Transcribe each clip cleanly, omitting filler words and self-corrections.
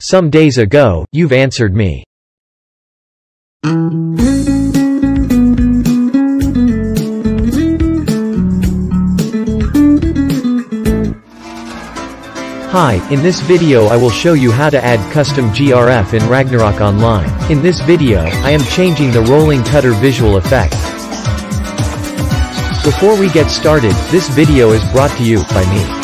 Some days ago, you've answered me. Hi, in this video I will show you how to add custom GRF in Ragnarok Online. In this video, I am changing the rolling cutter visual effect. Before we get started, this video is brought to you by me.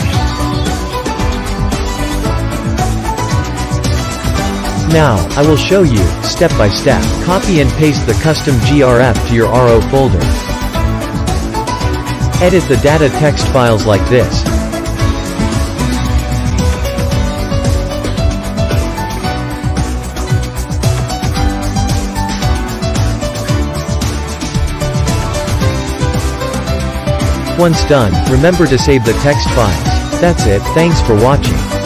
Now, I will show you, step by step. Copy and paste the custom GRF to your RO folder. Edit the data text files like this. Once done, remember to save the text files. That's it, thanks for watching.